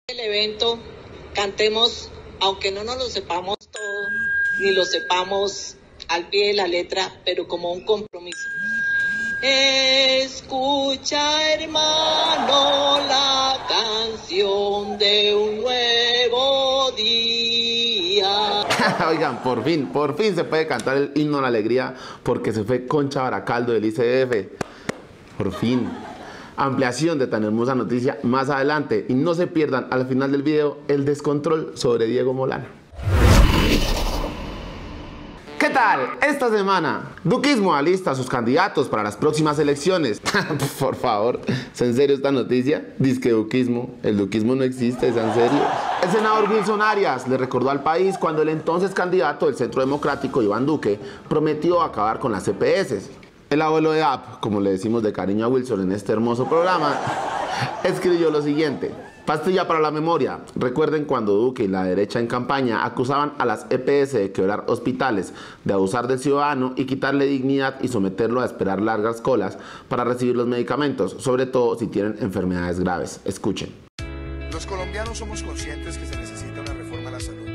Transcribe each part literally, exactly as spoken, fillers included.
El evento, cantemos, aunque no nos lo sepamos todo, ni lo sepamos al pie de la letra, pero como un compromiso. Escucha, hermano, la canción de un nuevo día. Oigan, por fin, por fin se puede cantar el himno a la alegría porque se fue Concha Baracaldo del I C F. Por fin. Ampliación de tan hermosa noticia más adelante. Y no se pierdan al final del video el descontrol sobre Diego Molano. ¿Qué tal? Esta semana, Duquismo alista a sus candidatos para las próximas elecciones. Por favor, ¿es en serio esta noticia? Dice que Duquismo, el Duquismo no existe, ¿es en serio? El senador Wilson Arias le recordó al país cuando el entonces candidato del Centro Democrático, Iván Duque, prometió acabar con las E P S. El abuelo de A P, como le decimos de cariño a Wilson en este hermoso programa, escribió lo siguiente: pastilla para la memoria. Recuerden cuando Duque y la derecha en campaña acusaban a las E P S de quebrar hospitales, de abusar del ciudadano y quitarle dignidad y someterlo a esperar largas colas para recibir los medicamentos, sobre todo si tienen enfermedades graves. Escuchen. Los colombianos somos conscientes que se necesita una reforma a la salud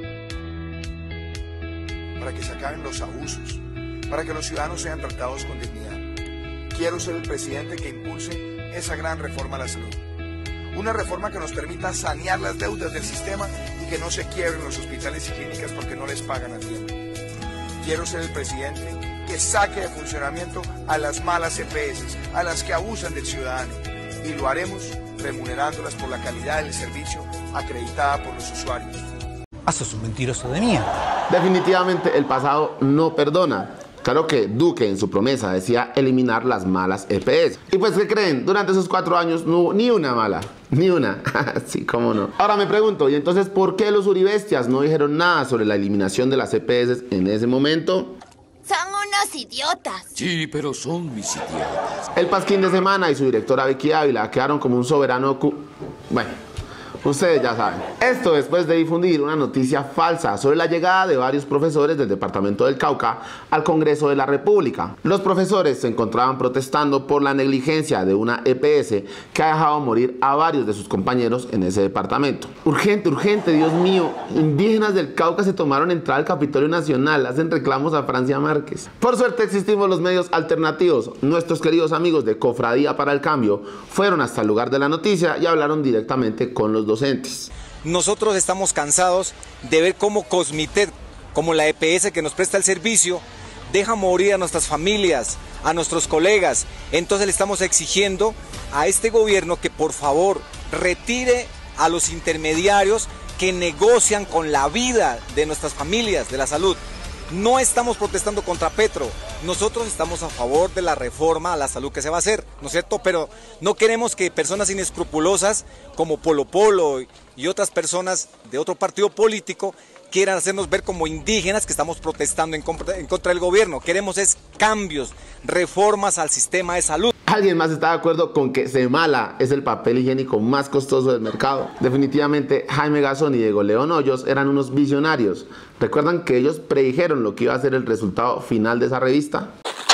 para que se acaben los abusos, para que los ciudadanos sean tratados con dignidad. Quiero ser el presidente que impulse esa gran reforma a la salud. Una reforma que nos permita sanear las deudas del sistema y que no se quiebren los hospitales y clínicas porque no les pagan a tiempo. Quiero ser el presidente que saque de funcionamiento a las malas E P S, a las que abusan del ciudadano. Y lo haremos remunerándolas por la calidad del servicio acreditada por los usuarios. Ah, sos un mentiroso de mierda. Definitivamente el pasado no perdona. Claro que Duque en su promesa decía eliminar las malas E P S. Y pues, ¿qué creen? Durante esos cuatro años no hubo ni una mala. Ni una. Sí, cómo no. Ahora me pregunto, ¿y entonces por qué los uribestias no dijeron nada sobre la eliminación de las E P S en ese momento? Son unos idiotas. Sí, pero son mis idiotas. El Pasquín de Semana y su directora Vicky Ávila quedaron como un soberano cu... Bueno, ustedes ya saben. Esto después de difundir una noticia falsa sobre la llegada de varios profesores del departamento del Cauca al Congreso de la República. Los profesores se encontraban protestando por la negligencia de una E P S que ha dejado morir a varios de sus compañeros en ese departamento. Urgente, urgente, Dios mío. Indígenas del Cauca se tomaron entrada al Capitolio Nacional, hacen reclamos a Francia Márquez. Por suerte existimos los medios alternativos. Nuestros queridos amigos de Cofradía para el Cambio fueron hasta el lugar de la noticia y hablaron directamente con los docentes. Nosotros estamos cansados de ver cómo Cosmitet, como la E P S que nos presta el servicio, deja morir a nuestras familias, a nuestros colegas. Entonces le estamos exigiendo a este gobierno que por favor retire a los intermediarios que negocian con la vida de nuestras familias, de la salud. No estamos protestando contra Petro, nosotros estamos a favor de la reforma a la salud que se va a hacer, ¿no es cierto? Pero no queremos que personas inescrupulosas como Polo Polo y otras personas de otro partido político quieran hacernos ver como indígenas que estamos protestando en contra, en contra del gobierno. Queremos es cambios, reformas al sistema de salud. ¿Alguien más está de acuerdo con que Semala es el papel higiénico más costoso del mercado? Definitivamente Jaime Garzón y Diego León Hoyos eran unos visionarios. ¿Recuerdan que ellos predijeron lo que iba a ser el resultado final de esa revista?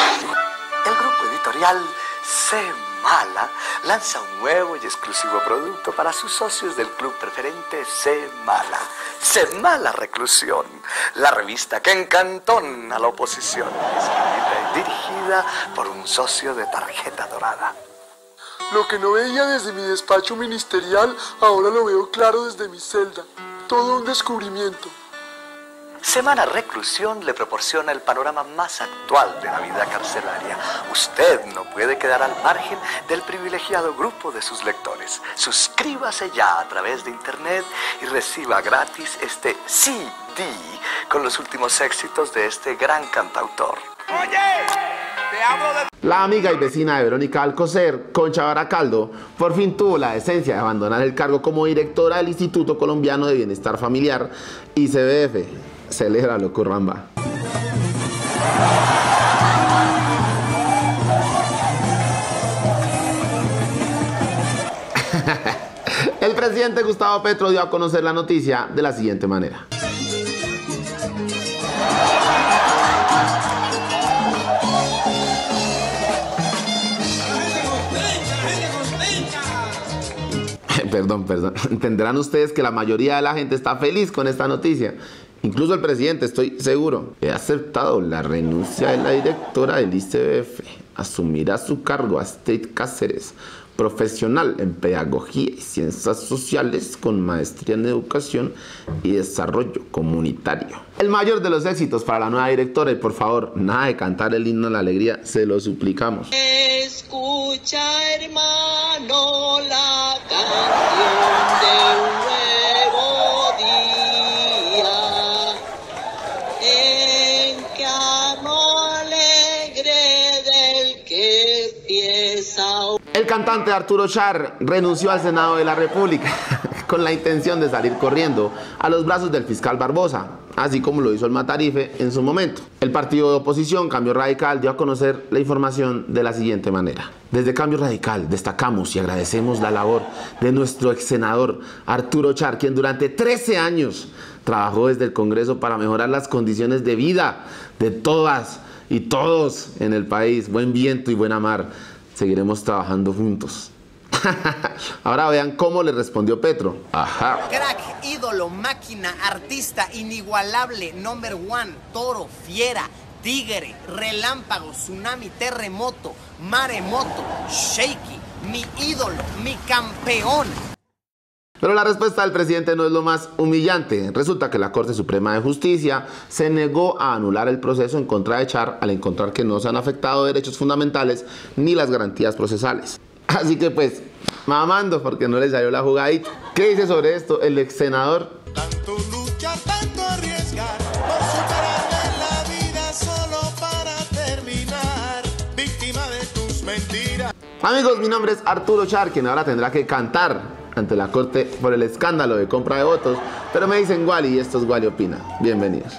El grupo editorial Semala lanza un nuevo y exclusivo producto para sus socios del club preferente Semala. Semala Reclusión, la revista que encantona a la oposición, escrita y dirigida por un socio de tarjeta dorada. Lo que no veía desde mi despacho ministerial, ahora lo veo claro desde mi celda. Todo un descubrimiento. Semana Reclusión le proporciona el panorama más actual de la vida carcelaria. Usted no puede quedar al margen del privilegiado grupo de sus lectores. Suscríbase ya a través de internet y reciba gratis este C D con los últimos éxitos de este gran cantautor. Oye, te hablo de... La amiga y vecina de Verónica Alcocer, Concha Baracaldo, por fin tuvo la decencia de abandonar el cargo como directora del Instituto Colombiano de Bienestar Familiar, I C B F. Celébralo, curramba. El presidente Gustavo Petro dio a conocer la noticia de la siguiente manera. perdón, perdón. Entenderán ustedes que la mayoría de la gente está feliz con esta noticia. Incluso el presidente, estoy seguro. He aceptado la renuncia de la directora del I C B F. Asumirá su cargo Astrid Cáceres, profesional en pedagogía y ciencias sociales con maestría en educación y desarrollo comunitario. El mayor de los éxitos para la nueva directora, y por favor, nada de cantar el himno a la alegría, se lo suplicamos. Escucha, hermano, la canción de un nuevo día, en que amo alegre del que empieza. El cantante Arturo Char renunció al Senado de la República con la intención de salir corriendo a los brazos del fiscal Barbosa, así como lo hizo el Matarife en su momento. El partido de oposición Cambio Radical dio a conocer la información de la siguiente manera. Desde Cambio Radical destacamos y agradecemos la labor de nuestro ex senador Arturo Char, quien durante trece años trabajó desde el Congreso para mejorar las condiciones de vida de todas y todos en el país. Buen viento y buena mar. Seguiremos trabajando juntos. Ahora vean cómo le respondió Petro. Ajá. Crack, ídolo, máquina, artista, inigualable, number one, toro, fiera, tigre, relámpago, tsunami, terremoto, maremoto, shaky, mi ídolo, mi campeón. Pero la respuesta del presidente no es lo más humillante. Resulta que la Corte Suprema de Justicia se negó a anular el proceso en contra de Char al encontrar que no se han afectado derechos fundamentales ni las garantías procesales. Así que pues, mamando porque no le salió la jugadita. ¿Qué dice sobre esto el ex senador? Tanto lucha, tanto arriesgar por superar en la vida solo para terminar víctima de tus mentiras. Amigos, mi nombre es Arturo Char, quien ahora tendrá que cantar ante la corte por el escándalo de compra de votos, pero me dicen Wally y esto es Wally Opina. Bienvenidos.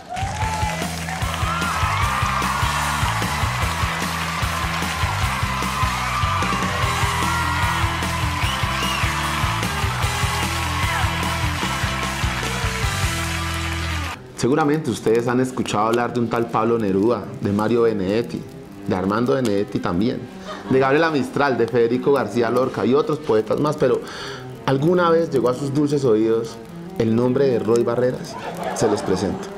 Seguramente ustedes han escuchado hablar de un tal Pablo Neruda, de Mario Benedetti, de Armando Benedetti también, de Gabriela Mistral, de Federico García Lorca y otros poetas más, pero ¿alguna vez llegó a sus dulces oídos el nombre de Roy Barreras? Se los presento.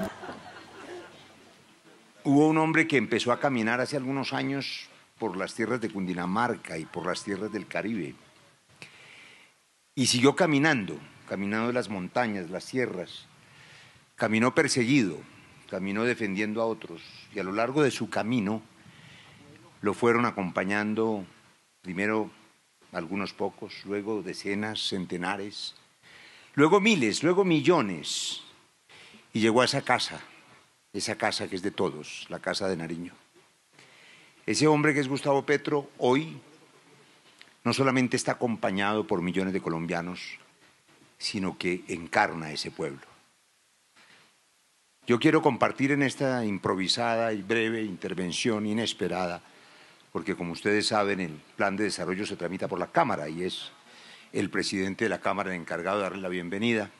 Hubo un hombre que empezó a caminar hace algunos años por las tierras de Cundinamarca y por las tierras del Caribe. Y siguió caminando, caminando las montañas, las sierras. Caminó perseguido, caminó defendiendo a otros. Y a lo largo de su camino lo fueron acompañando primero algunos pocos, luego decenas, centenares, luego miles, luego millones. Y llegó a esa casa, esa casa que es de todos, la casa de Nariño. Ese hombre que es Gustavo Petro, hoy no solamente está acompañado por millones de colombianos, sino que encarna ese pueblo. Yo quiero compartir en esta improvisada y breve intervención inesperada, porque como ustedes saben, el plan de desarrollo se tramita por la Cámara y es el presidente de la Cámara el encargado de darle la bienvenida,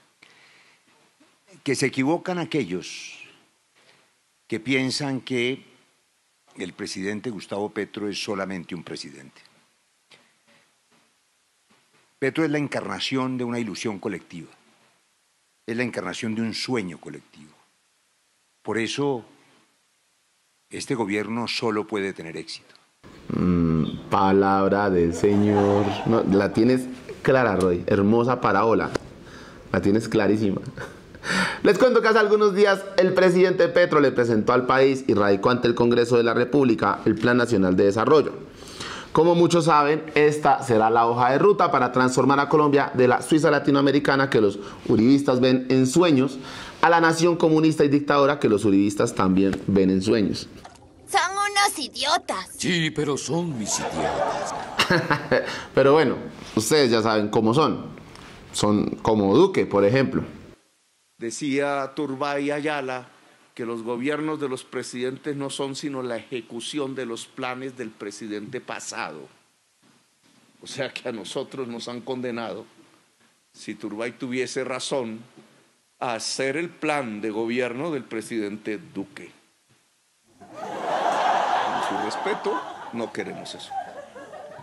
que se equivocan aquellos que piensan que el presidente Gustavo Petro es solamente un presidente. Petro es la encarnación de una ilusión colectiva, es la encarnación de un sueño colectivo. Por eso, este gobierno solo puede tener éxito. Mm, palabra del Señor. No, la tienes clara, Roy. Hermosa parábola. La tienes clarísima. Les cuento que hace algunos días el presidente Petro le presentó al país y radicó ante el Congreso de la República el Plan Nacional de Desarrollo. Como muchos saben, esta será la hoja de ruta para transformar a Colombia de la Suiza latinoamericana que los uribistas ven en sueños a la nación comunista y dictadora que los uribistas también ven en sueños. Son unos idiotas. Sí, pero son mis idiotas. Pero bueno, ustedes ya saben cómo son. Son como Duque, por ejemplo. Decía Turbay Ayala que los gobiernos de los presidentes no son sino la ejecución de los planes del presidente pasado. O sea que a nosotros nos han condenado, si Turbay tuviese razón, a hacer el plan de gobierno del presidente Duque. Con su respeto, no queremos eso.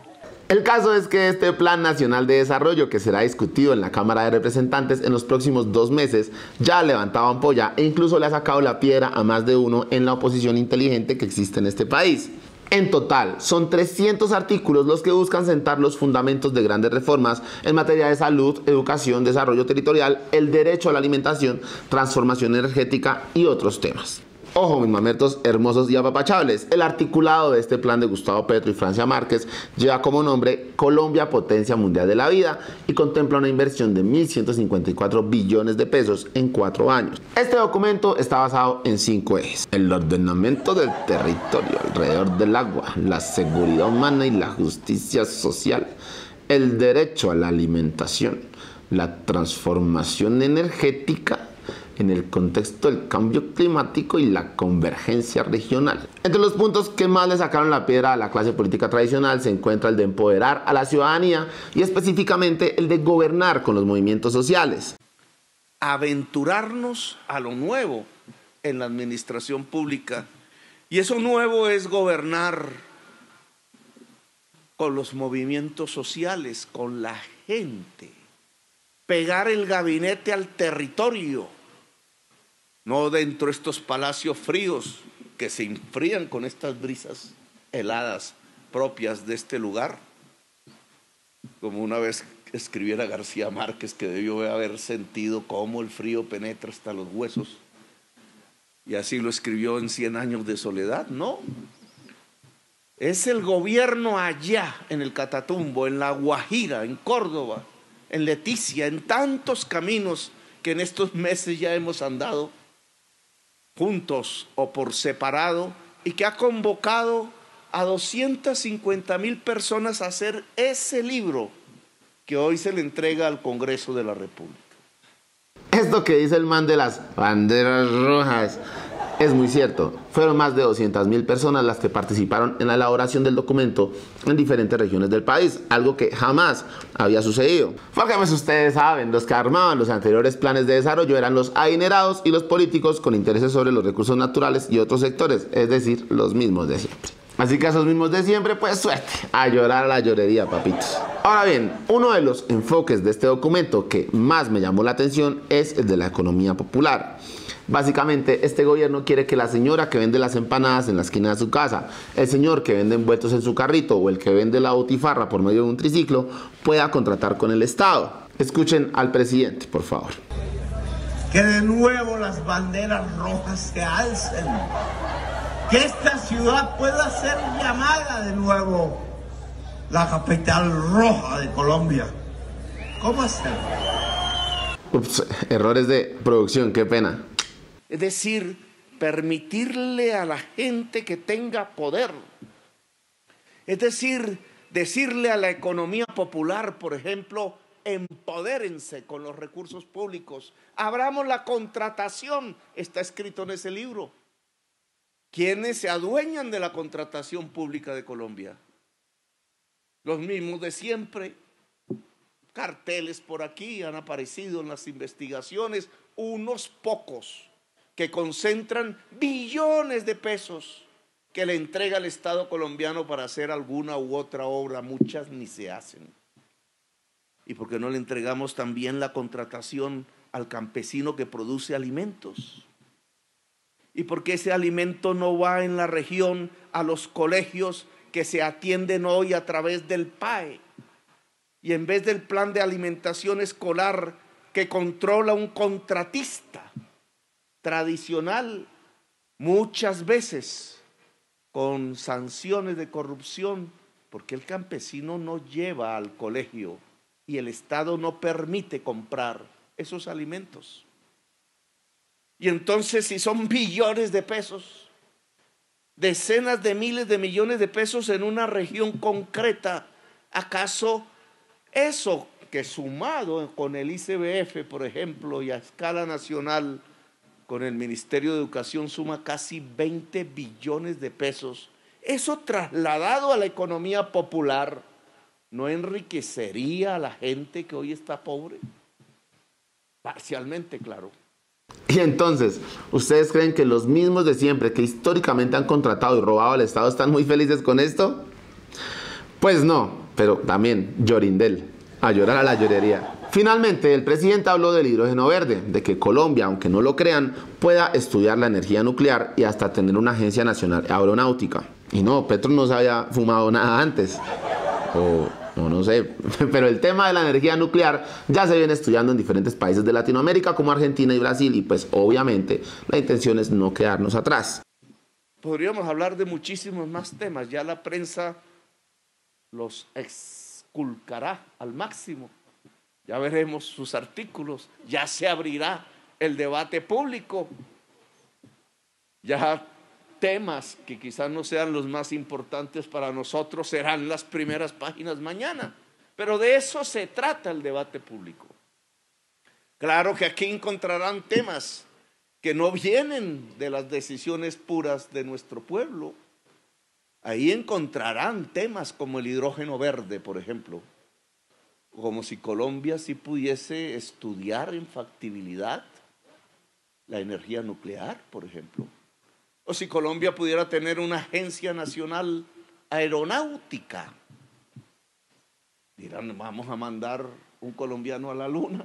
El caso es que este Plan Nacional de Desarrollo, que será discutido en la Cámara de Representantes en los próximos dos meses, ya ha levantado ampolla e incluso le ha sacado la piedra a más de uno en la oposición inteligente que existe en este país. En total, son trescientos artículos los que buscan sentar los fundamentos de grandes reformas en materia de salud, educación, desarrollo territorial, el derecho a la alimentación, transformación energética y otros temas. Ojo, mis mamertos hermosos y apapachables, el articulado de este plan de Gustavo Petro y Francia Márquez lleva como nombre Colombia Potencia Mundial de la Vida y contempla una inversión de mil ciento cincuenta y cuatro billones de pesos en cuatro años. Este documento está basado en cinco ejes: el ordenamiento del territorio alrededor del agua, la seguridad humana y la justicia social, el derecho a la alimentación, la transformación energética en el contexto del cambio climático y la convergencia regional. Entre los puntos que más le sacaron la piedra a la clase política tradicional se encuentra el de empoderar a la ciudadanía y específicamente el de gobernar con los movimientos sociales. Aventurarnos a lo nuevo en la administración pública, y eso nuevo es gobernar con los movimientos sociales, con la gente, pegar el gabinete al territorio, no dentro de estos palacios fríos que se enfrían con estas brisas heladas propias de este lugar. Como una vez escribiera García Márquez, que debió haber sentido cómo el frío penetra hasta los huesos. Y así lo escribió en Cien años de soledad. No, es el gobierno allá en el Catatumbo, en La Guajira, en Córdoba, en Leticia, en tantos caminos que en estos meses ya hemos andado juntos o por separado, y que ha convocado a doscientas cincuenta mil personas a hacer ese libro que hoy se le entrega al Congreso de la República. Esto que dice el man de las banderas rojas es muy cierto. Fueron más de doscientas mil personas las que participaron en la elaboración del documento en diferentes regiones del país, algo que jamás había sucedido. Porque pues ustedes saben, los que armaban los anteriores planes de desarrollo eran los adinerados y los políticos con intereses sobre los recursos naturales y otros sectores, es decir, los mismos de siempre. Así que a esos mismos de siempre, pues suerte, a llorar a la llorería, papitos. Ahora bien, uno de los enfoques de este documento que más me llamó la atención es el de la economía popular. Básicamente, este gobierno quiere que la señora que vende las empanadas en la esquina de su casa, el señor que vende envueltos en su carrito o el que vende la botifarra por medio de un triciclo pueda contratar con el Estado. Escuchen al presidente, por favor. Que de nuevo las banderas rojas se alcen. Que esta ciudad pueda ser llamada de nuevo la capital roja de Colombia. ¿Cómo hacerlo? Ups, errores de producción, qué pena. Es decir, permitirle a la gente que tenga poder. Es decir, decirle a la economía popular, por ejemplo, empodérense con los recursos públicos. Abramos la contratación, está escrito en ese libro. ¿Quiénes se adueñan de la contratación pública de Colombia? Los mismos de siempre. Carteles por aquí han aparecido en las investigaciones, unos pocos que concentran billones de pesos que le entrega el Estado colombiano para hacer alguna u otra obra. Muchas ni se hacen. ¿Y por qué no le entregamos también la contratación al campesino que produce alimentos? ¿Y por qué ese alimento no va en la región a los colegios que se atienden hoy a través del P A E? Y en vez del plan de alimentación escolar que controla un contratista tradicional, muchas veces con sanciones de corrupción, porque el campesino no lleva al colegio y el Estado no permite comprar esos alimentos. Y entonces, si son billones de pesos, decenas de miles de millones de pesos en una región concreta, ¿acaso eso que sumado con el I C B F, por ejemplo, y a escala nacional con el Ministerio de Educación suma casi veinte billones de pesos, eso trasladado a la economía popular, ¿no enriquecería a la gente que hoy está pobre? Parcialmente, claro. Y entonces, ¿ustedes creen que los mismos de siempre que históricamente han contratado y robado al Estado están muy felices con esto? Pues no, pero también llorindel, a llorar a la llorería. Finalmente, el presidente habló del hidrógeno verde, de que Colombia, aunque no lo crean, pueda estudiar la energía nuclear y hasta tener una agencia nacional aeronáutica. Y no, Petro no se había fumado nada antes. O no, no sé. Pero el tema de la energía nuclear ya se viene estudiando en diferentes países de Latinoamérica como Argentina y Brasil. Y pues obviamente la intención es no quedarnos atrás. Podríamos hablar de muchísimos más temas. Ya la prensa los exculcará al máximo. Ya veremos sus artículos, ya se abrirá el debate público. Ya temas que quizás no sean los más importantes para nosotros serán las primeras páginas mañana. Pero de eso se trata el debate público. Claro que aquí encontrarán temas que no vienen de las decisiones puras de nuestro pueblo. Ahí encontrarán temas como el hidrógeno verde, por ejemplo. Como si Colombia sí pudiese estudiar en factibilidad la energía nuclear, por ejemplo. O si Colombia pudiera tener una agencia nacional aeronáutica. Dirán, vamos a mandar un colombiano a la luna.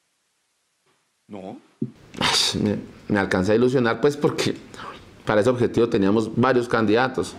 No. Me, me alcancé a ilusionar pues porque para ese objetivo teníamos varios candidatos.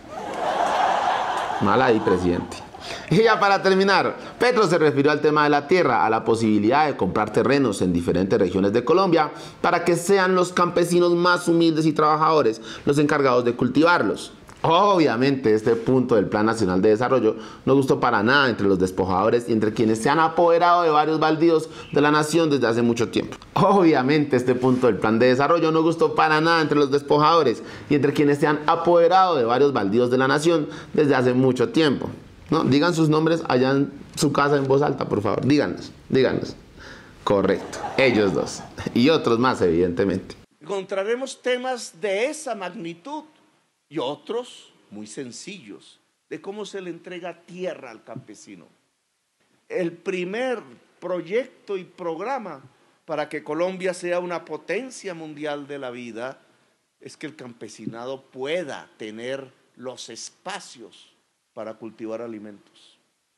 Mal ahí, presidente. Y ya para terminar, Petro se refirió al tema de la tierra, a la posibilidad de comprar terrenos en diferentes regiones de Colombia para que sean los campesinos más humildes y trabajadores los encargados de cultivarlos. Obviamente este punto del Plan Nacional de Desarrollo no gustó para nada entre los despojadores y entre quienes se han apoderado de varios baldíos de la nación desde hace mucho tiempo. Obviamente este punto del Plan de Desarrollo no gustó para nada entre los despojadores y entre quienes se han apoderado de varios baldíos de la nación desde hace mucho tiempo. ¿No? Digan sus nombres allá en su casa en voz alta, por favor. Díganos, díganos. Correcto, ellos dos. Y otros más, evidentemente. Encontraremos temas de esa magnitud y otros muy sencillos, de cómo se le entrega tierra al campesino. El primer proyecto y programa para que Colombia sea una potencia mundial de la vida es que el campesinado pueda tener los espacios para cultivar alimentos.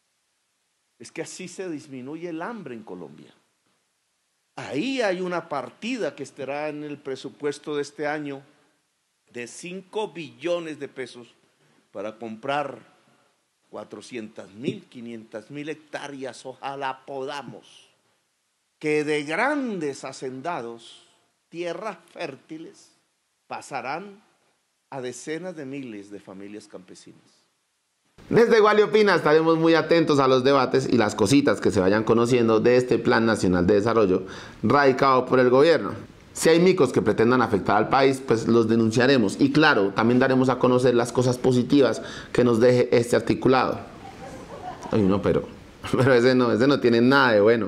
Es que así se disminuye el hambre en Colombia. Ahí hay una partida que estará en el presupuesto de este año de cinco billones de pesos para comprar cuatrocientas mil, quinientas mil hectáreas, ojalá podamos, que de grandes hacendados, tierras fértiles, pasarán a decenas de miles de familias campesinas. Desde Wally Opina estaremos muy atentos a los debates y las cositas que se vayan conociendo de este Plan Nacional de Desarrollo radicado por el gobierno. Si hay micos que pretendan afectar al país, pues los denunciaremos. Y claro, también daremos a conocer las cosas positivas que nos deje este articulado. Ay, no, pero, pero ese no, ese no tiene nada de bueno.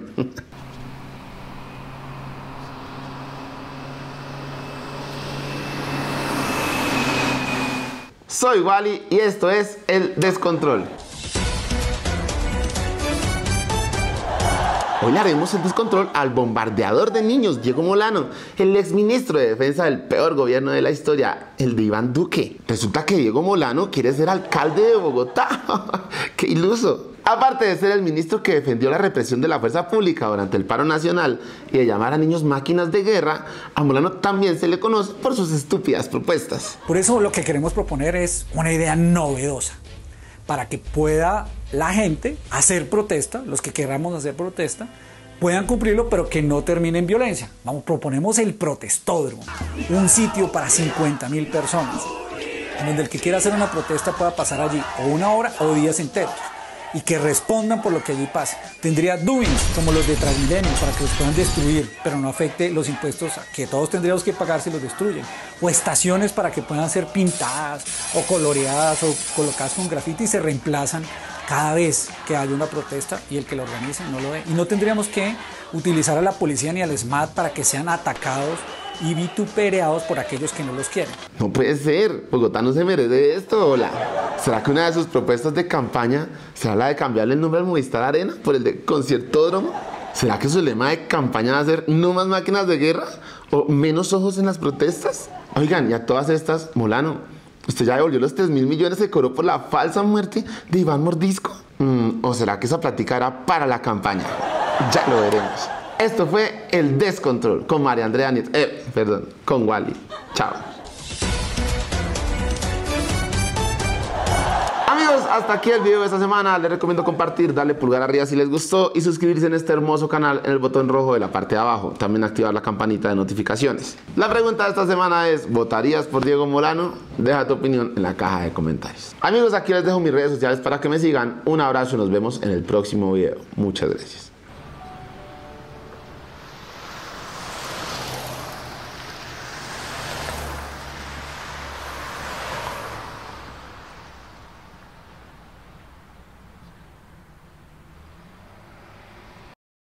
Soy Wally y esto es El Descontrol. Hoy le haremos el descontrol al bombardeador de niños, Diego Molano, el exministro de Defensa del peor gobierno de la historia, el de Iván Duque. Resulta que Diego Molano quiere ser alcalde de Bogotá. ¡Qué iluso! Aparte de ser el ministro que defendió la represión de la fuerza pública durante el paro nacional y de llamar a niños máquinas de guerra, a Molano también se le conoce por sus estúpidas propuestas. Por eso lo que queremos proponer es una idea novedosa, para que pueda la gente hacer protesta, los que queramos hacer protesta, puedan cumplirlo, pero que no termine en violencia. Vamos, proponemos el protestódromo, un sitio para cincuenta mil personas, en donde el que quiera hacer una protesta pueda pasar allí o una hora o días enteros, y que respondan por lo que allí pasa. Tendría doings como los de Transmilenio para que los puedan destruir, pero no afecte los impuestos que todos tendríamos que pagar si los destruyen. O estaciones para que puedan ser pintadas o coloreadas o colocadas con grafiti y se reemplazan cada vez que haya una protesta y el que lo organice no lo ve. Y no tendríamos que utilizar a la policía ni al S M A T para que sean atacados y vituperados por aquellos que no los quieren. No puede ser, Bogotá no se merece esto, hola. ¿Será que una de sus propuestas de campaña será la de cambiarle el nombre al Movistar Arena por el de Conciertódromo? ¿Será que su lema de campaña va a ser no más máquinas de guerra o menos ojos en las protestas? Oigan, y a todas estas, Molano, ¿usted ya devolvió los tres mil millones que cobró por la falsa muerte de Iván Mordisco? Mm, ¿O será que esa plática era para la campaña? Ya lo veremos. Esto fue El Descontrol con María Andrea Nieto. Eh, perdón, con Wally. Chao. Amigos, hasta aquí el video de esta semana. Les recomiendo compartir, darle pulgar arriba si les gustó y suscribirse en este hermoso canal en el botón rojo de la parte de abajo. También activar la campanita de notificaciones. La pregunta de esta semana es: ¿votarías por Diego Molano? Deja tu opinión en la caja de comentarios. Amigos, aquí les dejo mis redes sociales para que me sigan. Un abrazo y nos vemos en el próximo video. Muchas gracias.